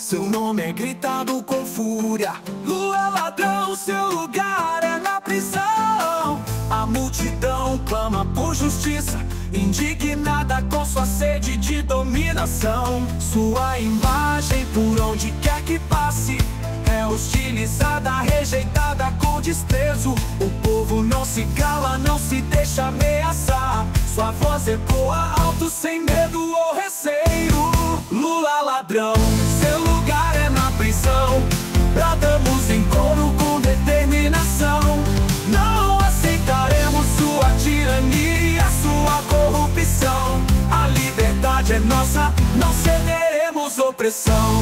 Seu nome é gritado com fúria. Lula ladrão, seu lugar é na prisão. A multidão clama por justiça, indignada com sua sede de dominação. Sua imagem, por onde quer que passe, é hostilizada, rejeitada com desprezo. O povo não se cala, não se deixa ameaçar. Sua voz ecoa alto, sem medo ou receio. Lula ladrão, seu lugar é na prisão. Bradamos em coro com determinação. Não aceitaremos sua tirania, sua corrupção. A liberdade é nossa, não cederemos opressão.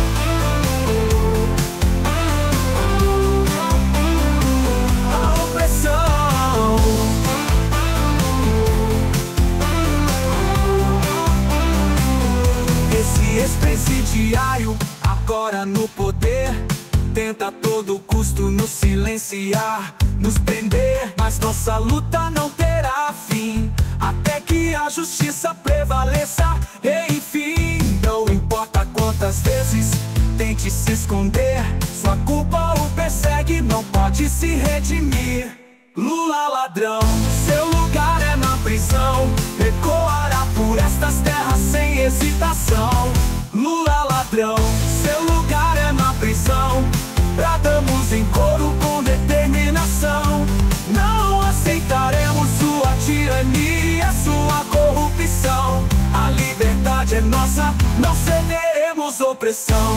Ex-presidiário, agora no poder, tenta a todo custo nos silenciar, nos prender. Mas nossa luta não terá fim, até que a justiça prevaleça. Enfim, não importa quantas vezes tente se esconder, sua culpa o persegue, não pode se redimir. Lula ladrão, seu lugar é na prisão. Ecoará por estas terras sem hesitação. Lula ladrão, seu lugar é na prisão. Bradamos em coro com determinação. Não aceitaremos sua tirania, sua corrupção. A liberdade é nossa, não cederemos opressão.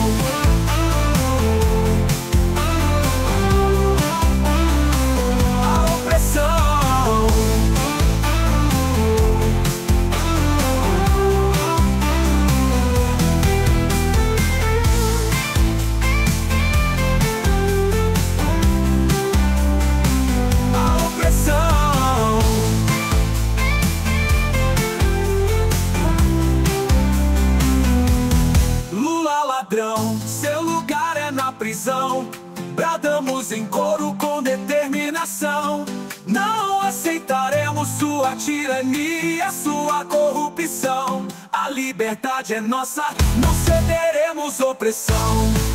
Ladrão, seu lugar é na prisão. Bradamos em coro com determinação. Não aceitaremos sua tirania, sua corrupção. A liberdade é nossa, não cederemos opressão.